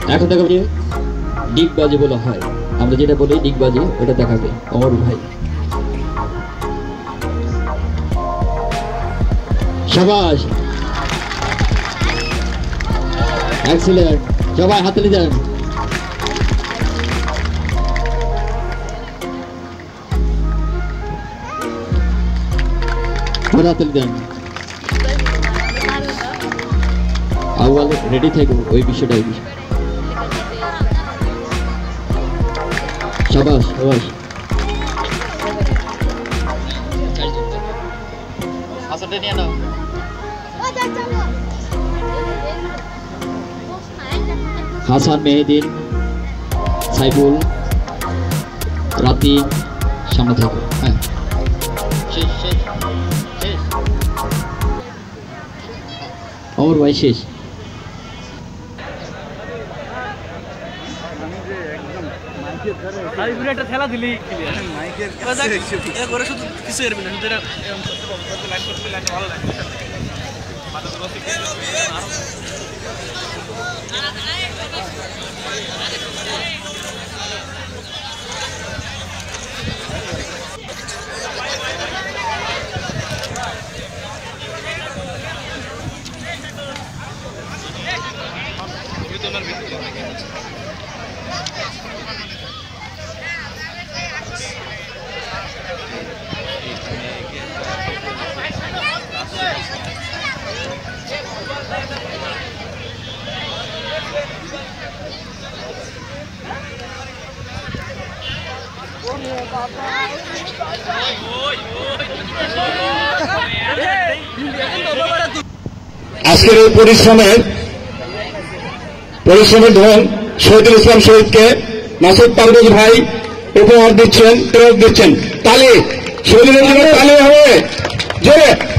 এখন দেখাবে ডিগবাজি বলা হয়, আমরা যেটা বলি ডিগবাজি, ওটা দেখাবে অমর ভাই। শাবাশ, এক্সিলেন্ট, সবাই হাততালি দেন। হাততালি দেন। আউয়াল রেডি থেকো, ওই বিষয়টা শাবাশ শাবাশ। হাসান, মেহেদিন, সাইফুল, রাতি সামনে থাকো। হ্যাঁ অমর ভাই শেষ। খেলা দিলি আজকের এই পরিশ্রমের ধন শহীদুল ইসলাম শহীদকে মাসুদ পারভেজ ভাই উপহার দিচ্ছেন, প্রেরক দিচ্ছেন। তালি শহীদুল ইসলামের তালি হবে জোরে।